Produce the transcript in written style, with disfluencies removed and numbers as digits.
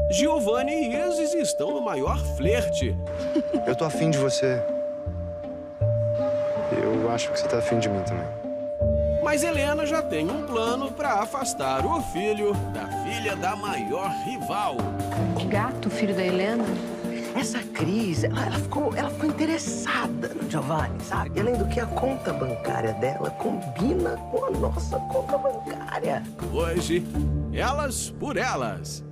Giovanni e Isis estão no maior flerte. Eu tô afim de você. Eu acho que você tá afim de mim também. Mas Helena já tem um plano para afastar o filho da filha da maior rival. O gato, filho da Helena? Essa Cris, ela ficou interessada no Giovanni, sabe? Além do que a conta bancária dela combina com a nossa conta bancária. Hoje, Elas por Elas.